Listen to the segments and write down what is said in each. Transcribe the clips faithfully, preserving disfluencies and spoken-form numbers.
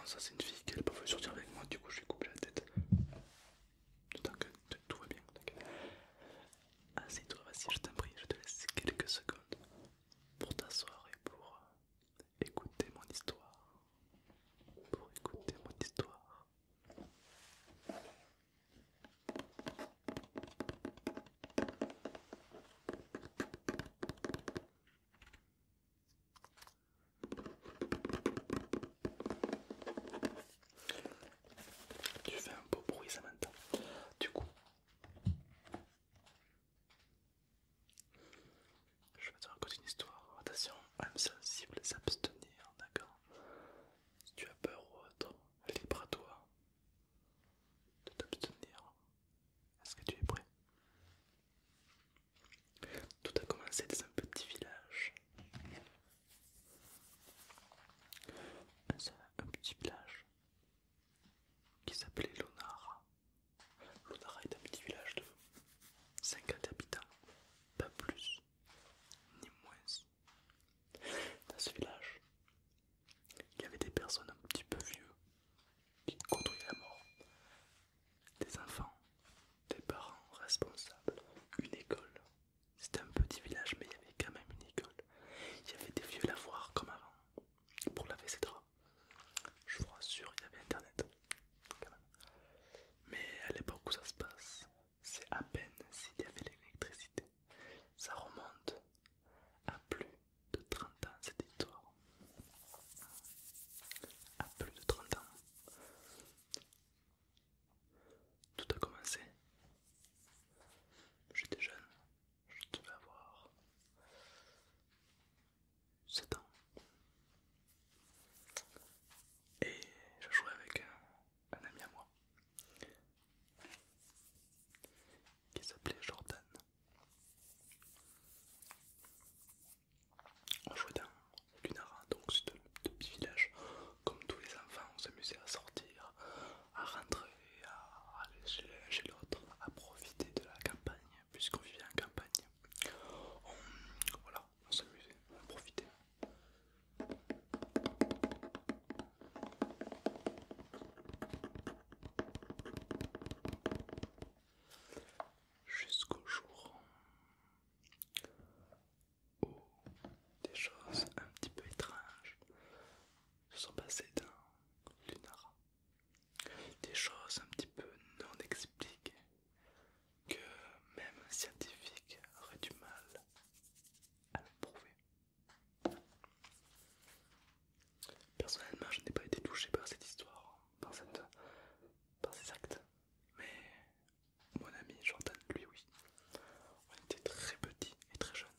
ça c'est une fille qui n'a pas voulu sortir avec moi, du coup je lui coupe la tête. Tant que tout va bien, t'inquiète. Assieds-toi, vas-y, je t'en prie, je te laisse quelques secondes pour t'asseoir et pour écouter mon histoire. Pour écouter mon histoire. Tu fais un beau bruit, Samantha. Du coup, je vais te raconter une histoire. Attention, âme sensible, s'abstenir, d'accord? Si tu as peur ou autre, libre à toi de t'abstenir. Est-ce que tu es prêt? Tout a commencé dans un petit village. Un, un petit village qui s'appelait Lunara. Lunara est un petit village de cinquante habitants, pas plus ni moins. Dans ce village, il y avait des personnes un petit peu vieux qui côtoyaient la mort, des enfants, des parents responsables, une école. C'était un petit village, mais il y avait quand même une école. Il y avait des vieux lavoirs comme avant pour laver ses draps. Je vous rassure, il y avait internet quand même. Mais à l'époque où ça se passe, c'est à peine s'il y avait l'électricité. Ça remonte à plus de trente ans cette histoire. À plus de trente ans. Tout a commencé. J'étais jeune, je devais avoir sept ans. Et je jouais avec un, un ami à moi qui s'appelait Jordan. On jouait dans Lunara, donc c'était le petit village. Comme tous les enfants, on s'amusait à sortir, à rentrer, à aller chez l'un chez l'autre, à profiter de la campagne, puisqu'on vivait en campagne. On, voilà, on s'amusait, on profitait. Jusqu'au jour où des choses un petit peu étranges se sont passées dans Lunara. Des choses un petit peu non expliquées que même un scientifique aurait du mal à le prouver. Personnellement, je n'ai pas été touché par cette histoire, par, cette, par ces actes, mais mon ami Jordan, lui, oui. On était très petits et très jeunes.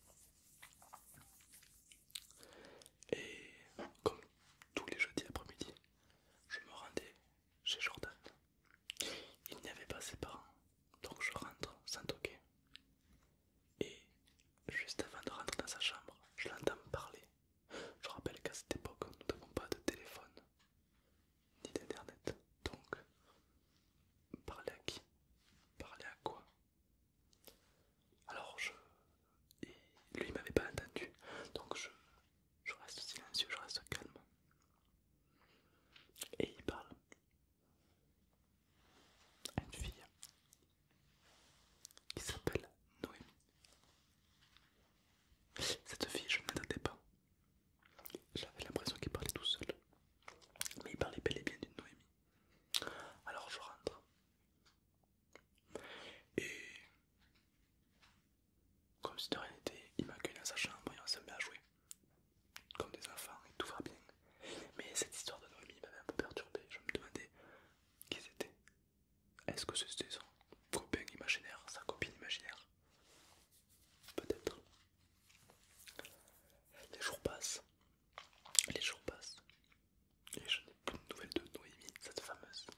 Et comme tous les jeudis après-midi, je me rendais chez Jordan. Il n'y avait pas ses parents, donc je rentre sans toquer. Et juste avant de rentrer dans sa chambre, je l'entends parler. Je rappelle qu'à cette époque, nous n'avons pas de téléphone, ni d'internet. Donc, parler à qui? Parler à quoi? Alors je... Et lui il m'avait pas entendu, donc je... je reste silencieux, je reste calme. Et il parle à une fille qui s'appelle Noémie. Cette fille, je ne l'attendais pas. J'avais l'impression qu'il parlait tout seul. Mais il parlait bel et bien d'une Noémie. Alors je rentre. Et comme si de rien n'était, il m'accueille dans sa chambre et on se met à jouer. Comme des enfants et tout va bien. Mais cette histoire de Noémie m'avait un peu perturbé. Je me demandais qui c'était. Est-ce que c'était son copain imaginaire, sa copine imaginaire? Peut-être. Les jours passent. Les jours passent. Et je n'ai plus de nouvelles de Noémie, cette fameuse.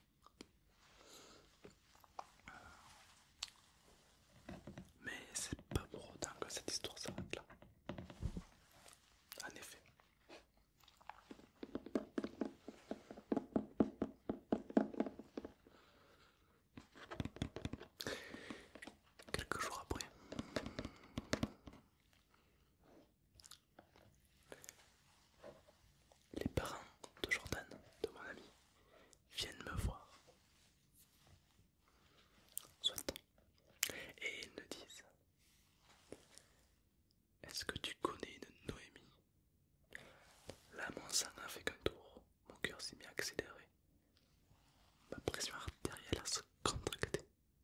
Mais c'est pas pour autant que cette histoire s'arrête là. En effet. fait qu'un tour, mon cœur s'est mis à accélérer. Ma pression artérielle a se contracté.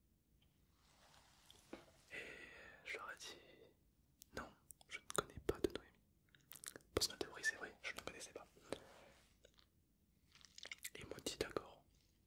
Et je leur ai dit non, je ne connais pas de Noémie. Parce que ma théorie c'est vrai, je ne la connaissais pas. Et ils m'ont dit d'accord.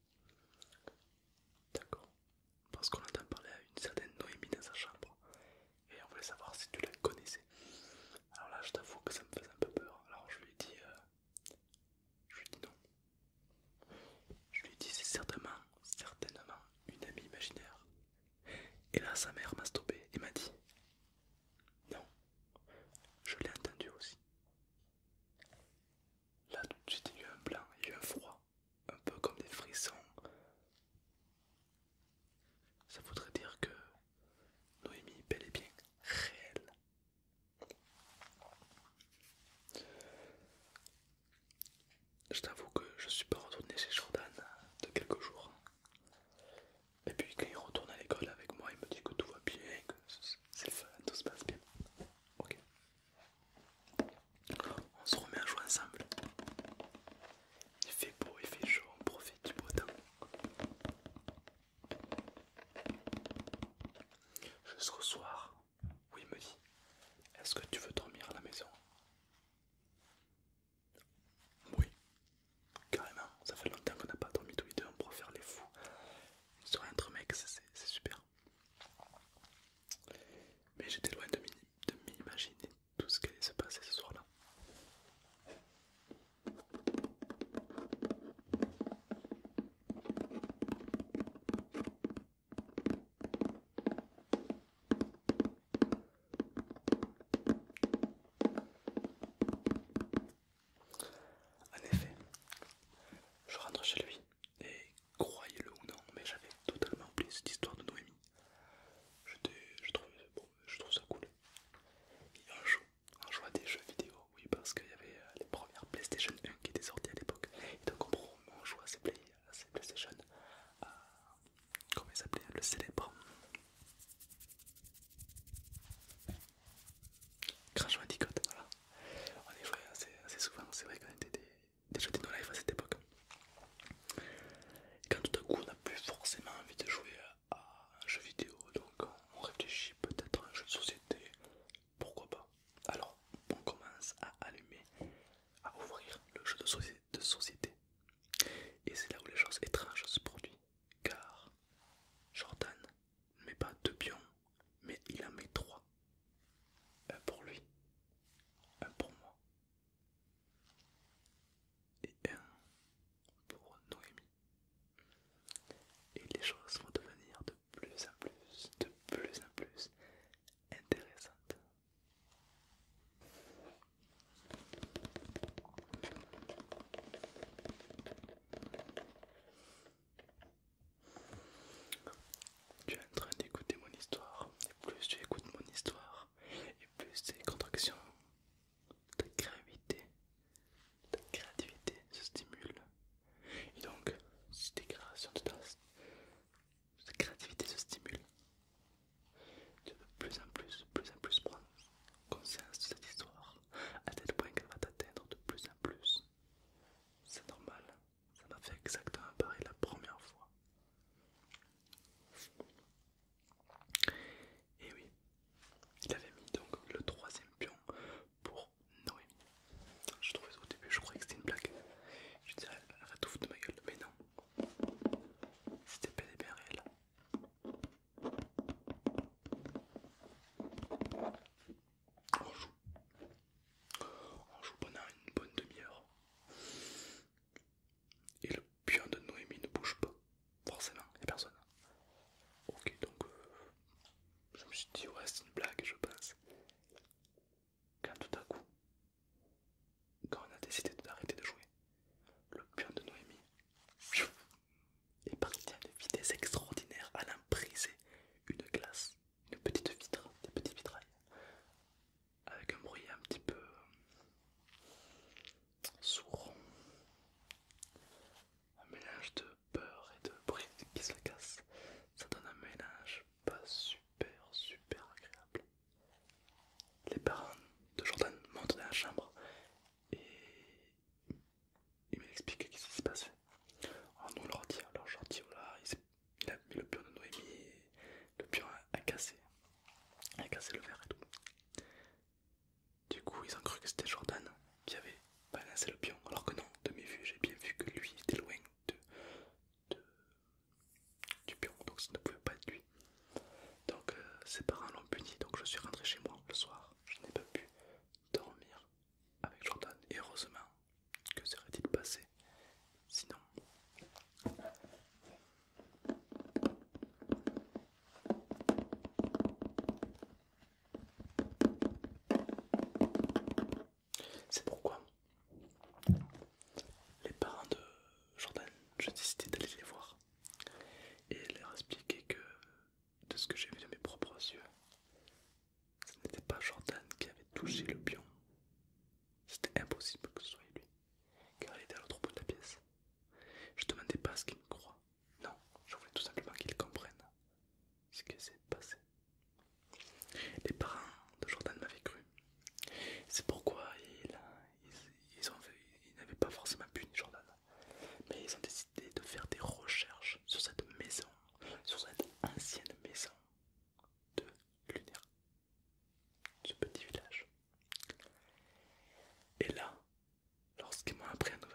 D'accord. Parce qu'on entend parler à une certaine Noémie dans sa chambre. Et on voulait savoir si tu la connaissais. Alors là je t'avoue que ça me faisait un peu peur. Alors je lui ai dit, euh, je lui ai dit non. Je lui ai dit c'est certainement, certainement une amie imaginaire. Et là sa mère m'a stoppé et m'a dit non, je l'ai entendu aussi. Là tout de suite il y a eu un blanc, il y a eu un froid, un peu comme des frissons. Ça voudrait dire que Noémie est bel et bien réelle. Je t'avoue que je suis pas retourné chez Jordan de quelques jours. Et puis quand il retourne à l'école avec moi, il me dit que tout va bien, que c'est fun, tout se passe bien. Ok. On se remet à jouer ensemble. Il fait beau, il fait chaud, on profite du beau temps. Jusqu'au soir où il me dit est-ce que tu veux dormir à la maison? Oui, carrément, ça fait longtemps qu'on n'a pas dormi tous les deux, on pourrait faire les fous. Une soirée entre mecs, c'est super. Mais j'étais loin de m'imaginer tout ce qui allait se passer ce soir-là. En effet, je rentre chez lui et croyez-le ou non, mais j'avais totalement oublié cette histoire de Noémie. Je, je, trouve, bon, je trouve ça cool. Et on joue, on joue à des jeux vidéo, oui, parce qu'il y avait euh, les premières PlayStation un qui étaient sorties à l'époque. Et donc on, on joue à ces, play, à ces PlayStation, à, comment il s'appelait, le célèbre Crash Bandicoot, voilà. On y jouait assez, assez souvent, c'est vrai qu'on était des, des jeux de no life à cette époque. Et quand tout à coup on n'a plus forcément envie de jouer à un jeu vidéo, donc on réfléchit peut-être à un jeu de société, pourquoi pas. Alors on commence à allumer, à ouvrir le jeu de, soci de société. Et c'est là où les choses étranges se produisent, car Jordan ne met pas deux pions, mais il en met trois. Un pour lui, un pour moi et un pour Noémie. Et les choses vont devenir de plus en plus, de plus en plus intéressantes. pas forcément puni Jordan. Mais ils ont décidé de faire des recherches sur cette maison, sur cette ancienne maison de Lunaire, ce petit village. Et là, lorsqu'ils m'ont appris à